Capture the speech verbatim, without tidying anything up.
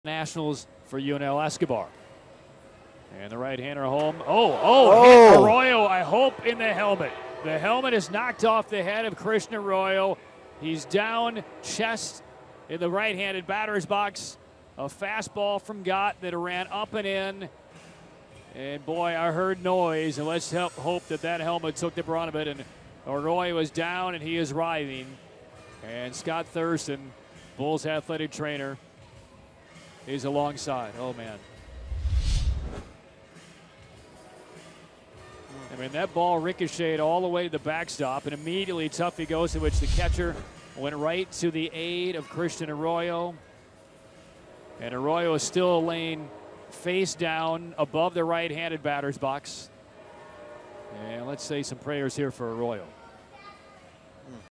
Nationals for U N L Escobar. And the right-hander home. Oh, oh, Oh. hit Arroyo, I hope, in the helmet. The helmet is knocked off the head of Christian Arroyo. He's down, chest in the right-handed batter's box. A fastball from Gott that ran up and in. And boy, I heard noise, and let's help, hope that that helmet took the brunt of it. And Arroyo is down, and he is writhing. And Scott Thurston, Bulls athletic trainer, is alongside. Oh, man. I mean, that ball ricocheted all the way to the backstop, and immediately Tuffy goes, to which the catcher went right to the aid of Christian Arroyo. And Arroyo is still laying face down above the right-handed batter's box. And let's say some prayers here for Arroyo.